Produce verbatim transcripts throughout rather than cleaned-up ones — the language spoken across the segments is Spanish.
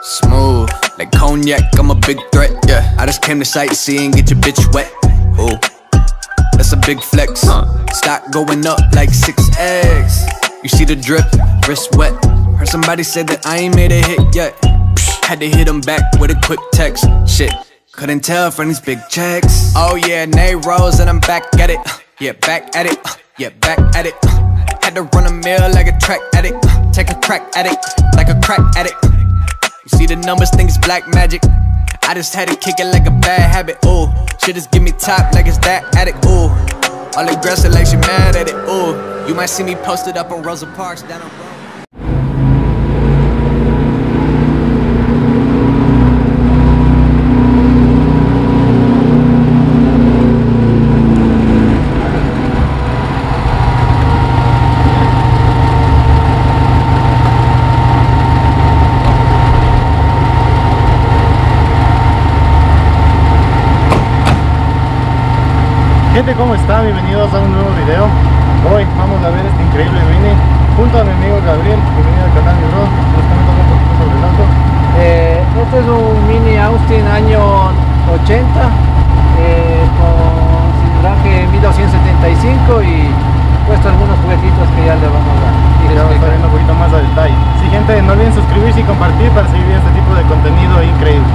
Smooth, like cognac, I'm a big threat, yeah. I just came to sightsee and get your bitch wet. Ooh, that's a big flex. uh. Stock going up like six eggs. You see the drip, wrist wet. Heard somebody say that I ain't made a hit yet. Psh, had to hit them back with a quick text. Shit, couldn't tell from these big checks. Oh yeah, Nay Rose and I'm back at it. uh, Yeah, back at it, uh, yeah, back at it. uh, Had to run a mill like a track addict. uh, Take a crack at it, like a crack addict. uh, You see the numbers, think it's black magic. I just had to kick it like a bad habit, ooh. Shit just give me top like it's that addict, ooh. All aggressive like she mad at it, ooh. You might see me posted up on Rosa Parks down the road. Gente, ¿cómo está? Bienvenidos a un nuevo video. Hoy vamos a ver este increíble Mini junto a mi amigo Gabriel. Bienvenido al canal, mi bro. Nos comenta un poquito sobre el auto. Eh, este es un Mini Austin año ochenta eh, con cilindraje mil doscientos setenta y cinco y puesto algunos juguetitos que ya le vamos a ir Ya vamos a ver un poquito más a detalle. Sí, gente, no olviden suscribirse y compartir para seguir viendo este tipo de contenido increíble.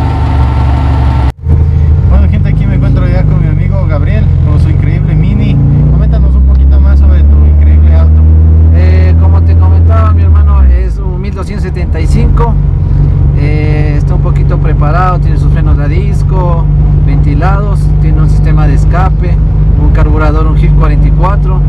Bueno, gente, aquí me encuentro ya con mi amigo Gabriel con su increíble Mini. Coméntanos un poquito más sobre tu increíble auto. Eh, como te comentaba, mi hermano, es un mil doscientos setenta y cinco. Eh, está un poquito preparado, tiene sus frenos a disco, ventilados, tiene un sistema de escape, un carburador, un G I F cuarenta y cuatro.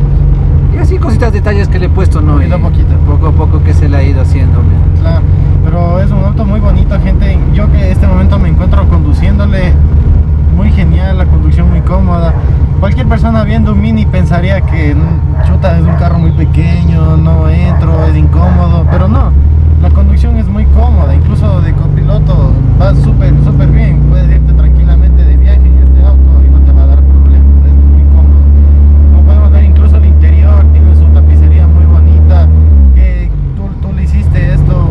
Y así cositas, detalles que le he puesto, ¿no? Poquito a poquito. Poco a poco que se le ha ido haciendo. Mira. Claro, pero es un auto muy bonito, gente. Yo que en este momento me encuentro conduciéndole, muy genial, la conducción muy cómoda. Cualquier persona viendo un Mini pensaría que chuta, es un carro muy pequeño, no entro, es incómodo, pero no, la conducción es muy cómoda, incluso de copiloto va súper súper bien. Puedes irte tranquilamente de viaje en este auto y no te va a dar problemas, es muy cómodo. Como podemos ver, incluso el interior tiene su tapicería muy bonita. Que tú, tú le hiciste esto.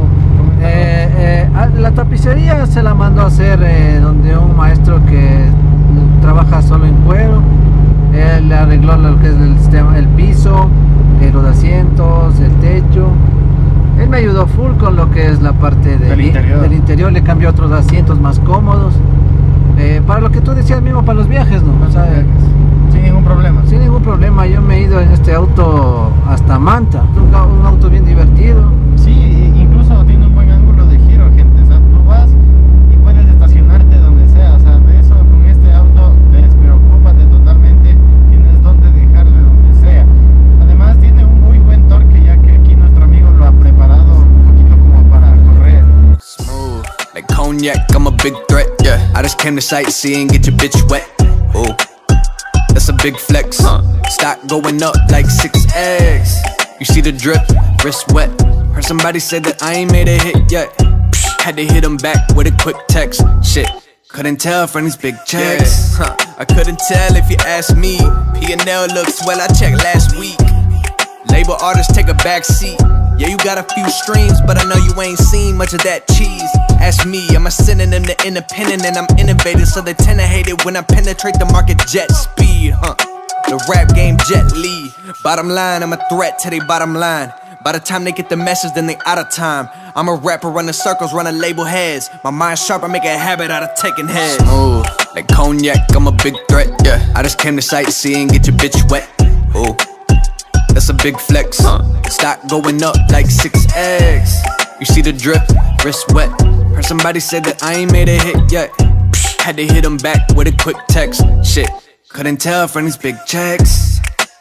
Eh, eh, la tapicería se la mandó a hacer eh, donde un maestro que trabaja solo en cuero. Él le arregló lo que es el sistema, el piso, eh, los asientos, el techo. Él me ayudó full con lo que es la parte de, del, interior. del interior. Le cambió otros asientos más cómodos. Eh, para lo que tú decías mismo, para los viajes, ¿no? O sea, sin ningún problema. Sin ningún problema. Yo me he ido en este auto hasta Manta. Un, un auto bien divertido. Sí, incluso tiene un buen ángulo de giro, gente. O sea, tú vas y puedes estacionarte donde sea. O sea, de eso con este auto despreocúpate totalmente. Tienes donde dejarle donde sea. Además tiene un muy buen torque, ya que aquí nuestro amigo lo ha preparado un poquito como para correr. Smooth, like cognac, I'm a big threat, yeah. I just came to sightsee and get your bitch wet. Ooh, that's a big flex. uh. Stock going up like six eggs. You see the drip, wrist wet. Heard somebody say that I ain't made a hit yet. Psh, had to hit them back with a quick text. Shit, couldn't tell from these big checks. Yeah. Huh. I couldn't tell if you asked me. P and L looks well, I checked last week. Label artists take a back seat. Yeah, you got a few streams, but I know you ain't seen much of that cheese. Ask me, I'm a synonym to independent, and I'm innovative, so they tend to hate it when I penetrate the market jet speed, huh? The rap game Jet Li. Bottom line, I'm a threat to their bottom line. By the time they get the message, then they out of time. I'm a rapper running circles, running label heads. My mind sharp, I make a habit out of taking heads. Smooth, like cognac, I'm a big threat, yeah. I just came to sightsee and get your bitch wet. Ooh, that's a big flex. uh. Stock going up like six eggs. You see the drip, wrist wet. Heard somebody say that I ain't made a hit yet. Psh, had to hit them back with a quick text. Shit, couldn't tell from these big checks.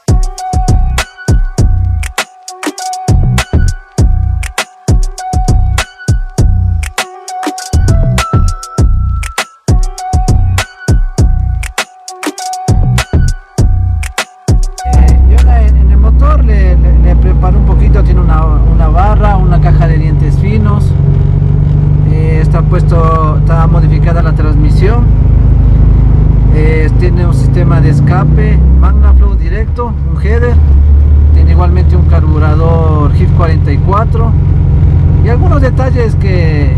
Puesto, está modificada la transmisión, eh, tiene un sistema de escape MagnaFlow directo, un header, tiene igualmente un carburador G I F cuarenta y cuatro y algunos detalles que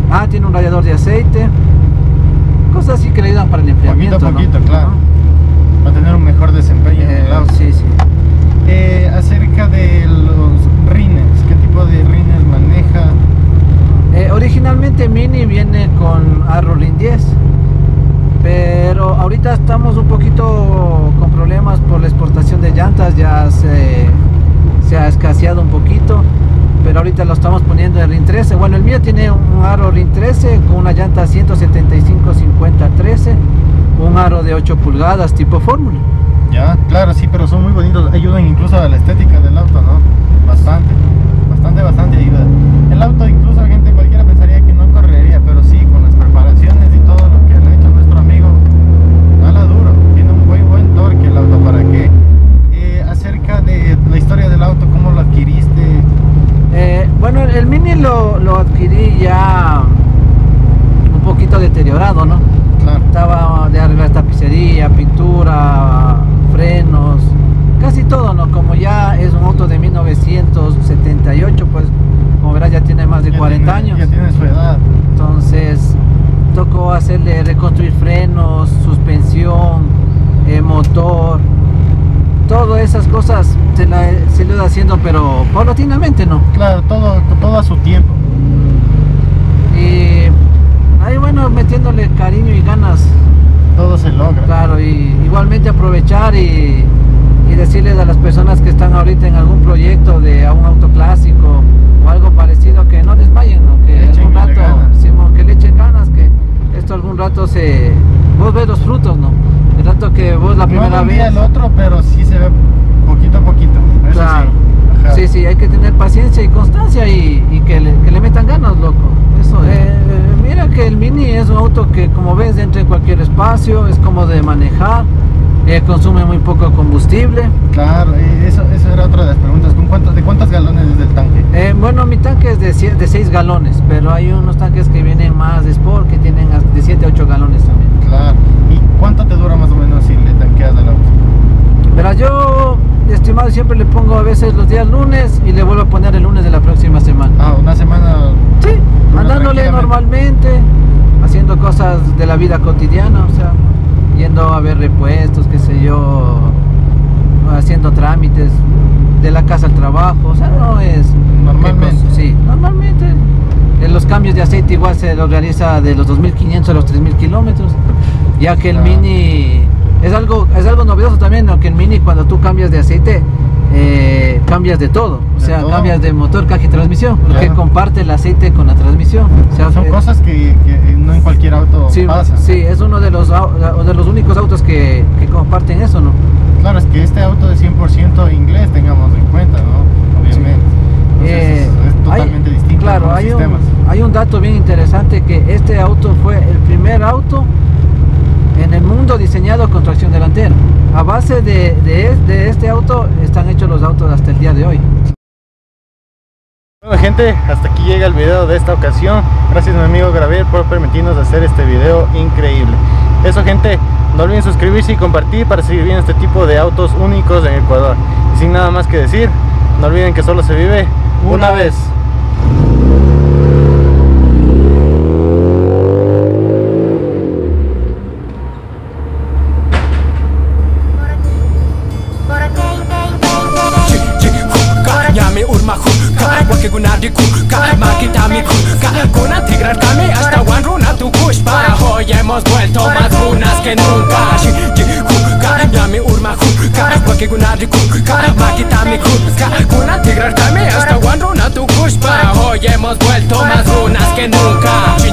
Ah, tiene un radiador de aceite. Cosas así que le ayudan para el enfriamiento. Poquito a poquito, ¿no? claro. ¿No? Para tener un mejor desempeño en Eh, el auto. sí, sí. Eh, acerca de los rines, ¿qué tipo de rines maneja? Eh, originalmente Mini viene con Arrow-Rin diez, pero ahorita estamos un poquito con problemas por la exportación de llantas, ya se, se ha escaseado un poquito, pero ahorita lo estamos poniendo en Rin trece. Bueno, el mío tiene un aro Rin trece con una llanta ciento setenta y cinco cincuenta trece, un aro de ocho pulgadas tipo Fórmula. Ya, claro, sí, pero son muy bonitos, ayudan incluso a la estética del auto, ¿no? Bastante, bastante, bastante ayuda. El auto incluso, gente, cualquiera pensaría que no correría, pero sí, con las preparaciones y todo lo que le ha hecho nuestro amigo, nada duro, tiene un buen, buen torque el auto. ¿Para qué? Eh, acerca de la historia del auto, ¿cómo lo adquiriste? Eh, bueno, el Mini lo, lo adquirí ya un poquito deteriorado, ¿no? Claro. Estaba de arreglar tapicería, pintura, frenos, casi todo, ¿no? Como ya es un auto de mil novecientos setenta y ocho, pues como verás ya tiene más de Ya cuarenta tiene- años. Ya tiene su edad. Entonces tocó hacerle reconstruir frenos, suspensión, eh, motor, todas esas cosas se la se lo iba haciendo, pero paulatinamente, ¿no? Claro, todo, todo a su tiempo. Y ahí, bueno, metiéndole cariño y ganas, Todo se logra. claro, y igualmente aprovechar y, y decirles a las personas que están ahorita en algún proyecto de a un auto clásico o algo parecido, que no desmayen, ¿no? Que Le echen algún rato, ganas. Simón, que le echen ganas, que esto algún rato se... vos ves los frutos, ¿no? El rato que vos la No primera de un día vez... al otro, pero sí se ve poquito a poquito. Eso Claro. sí. Ajá. Sí, sí, hay que tener paciencia y constancia y, y que, le, que le metan ganas, loco. Eso, eh, eh, mira que el Mini es un auto que, como ves, entra en cualquier espacio, es cómodo de manejar, eh, consume muy poco combustible. Claro, eh, eso, eso era otra de las preguntas. ¿Con cuántos, ¿De cuántos galones es el tanque? Eh, bueno, mi tanque es de, sie- de seis galones, pero hay unos tanques que vienen más de Sport que tienen hasta de siete a ocho galones también. Claro. ¿Y cuánto te dura más o menos si le tanqueas el auto? Pero yo, estimado, siempre le pongo a veces los días lunes y le vuelvo a poner el lunes de la próxima semana. Ah, una semana. Sí, Dura andándole tranquilamente. normalmente, haciendo cosas de la vida cotidiana, o sea, yendo a ver repuestos, qué sé yo, haciendo trámites de la casa al trabajo, o sea, no es... Normalmente. ¿qué cosa? Sí, normalmente. En los cambios de aceite igual se lo realiza de los dos mil quinientos a los tres mil kilómetros, ya que el Ah. Mini es algo, es algo novedoso también, ¿no? Que el Mini, cuando tú cambias de aceite, eh, cambias de todo, o De sea, todo. cambias de motor, caja y transmisión, porque Claro. comparte el aceite con la transmisión. O sea, Son eh, cosas que, que no en cualquier auto sí, pasan. sí, es uno de los, au- de los únicos autos que, que comparten eso, ¿no? Claro, es que este auto es cien por ciento inglés, tengamos en cuenta, ¿no? Obviamente. Entonces, Eh, es, es totalmente hay- distinto a Claro, los hay un, sistemas. hay un dato bien interesante, que este auto fue el primer auto en el mundo diseñado con tracción delantera. A base de, de, es- de este auto están hechos los autos hasta el día de hoy. Bueno, gente, hasta aquí llega el video de esta ocasión. Gracias a mi amigo Gabriel por permitirnos hacer este video increíble. Eso, gente, no olviden suscribirse y compartir para seguir viendo este tipo de autos únicos en Ecuador. Y sin nada más que decir, no olviden que solo se vive una, Una vez. Nyame urma huka Wake gunadi kuka Makitami kuka Kuna tigrar kami hasta one runa tu kushpa Hoy hemos vuelto más runas que nunca Huka Nyame urma huka Wake gunadi kuka Makitami kuka Kuna tigrar kami hasta one runa tu kushpa Hoy hemos vuelto más runas que nunca.